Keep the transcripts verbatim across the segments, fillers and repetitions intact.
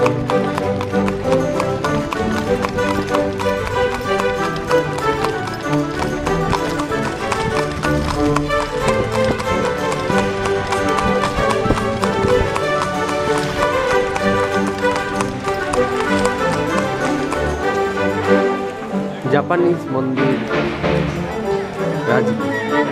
Japanese मंदिर Rajgir.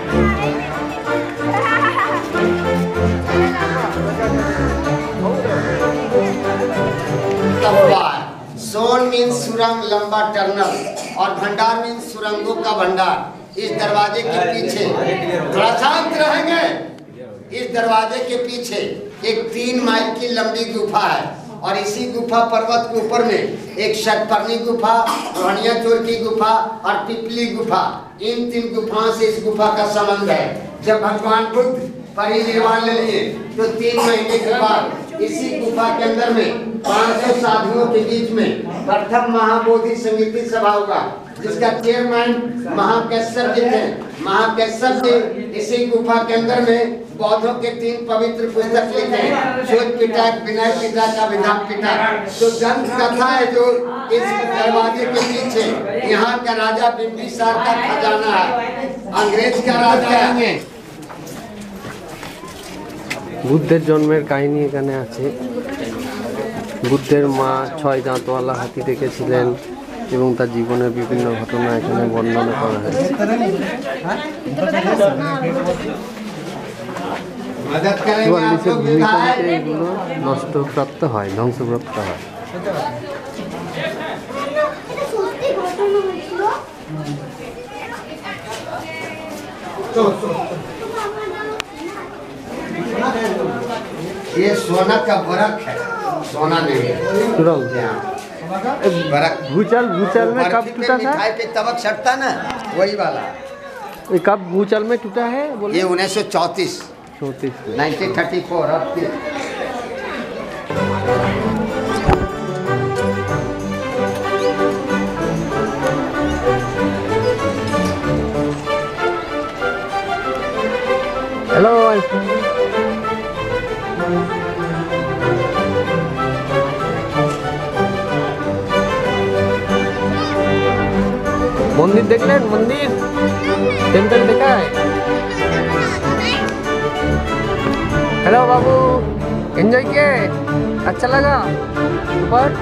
Zone means सुरंग, लंबा टनल, और भंडार मीन्स सुरंगों का भंडार। इस दरवाजे के पीछे, थोड़ा शांत रहेंगे, इस दरवाजे के पीछे एक तीन माइल की लंबी गुफा है, और इसी गुफा पर्वत के ऊपर में एक शतपर्णी गुफा, रोहनिया चोर की गुफा और पिपली गुफा, इन तीन गुफाओं से इस गुफा का संबंध है। जब भगवान बुद्ध परिनिर्वाण ले लिए तो तीन महीने के बाद इसी गुफा के अंदर में पाँच सौ साधुओं के बीच में प्रथम महाबोधि संगीति सभा होगा, जिसका चेयरमैन महाकश्यप जी थे। महाकश्यप जी इसी गुफा के अंदर में बौद्धों के तीन पवित्र पुस्तक लिखे, शोध पिटक, विनय पिटक, अभिधान पिटक। तो ग्रंथ कथा है जो इस दरवाजे के पीछे, यहाँ का राजा बिंबिसार का खजाना है, अंग्रेज का राज करेंगे। बुद्धेर जन्मेर काहिनी एखाने आछे। बुद्धेर मा छय दाँतवाला हाथी देखेছিলেন এবং তার জীবনের বিভিন্ন ঘটনা এখানে বর্ণনা করা হয়েছে। চুয়াল্লিশের ভূমিকম্পে এগুলো নষ্টপ্রাপ্ত হয়, ধ্বংসপ্রাপ্ত হয়। ये सोना का बरक है, सोना नहीं है। भूचाल भूचाल में कब टूटा था? पे तबक छटता ना, वही वाला। ये कब भूचाल में टूटा है? ये उन्नीस सौ चौंतीस चौंतीस नाइनटीन थर्टी फोर। अब हेलो मंदिर देखलें? मंदिर टेम्पल देखा है? हेलो बाबू, एंजॉय किए? अच्छा लगा? ऊपर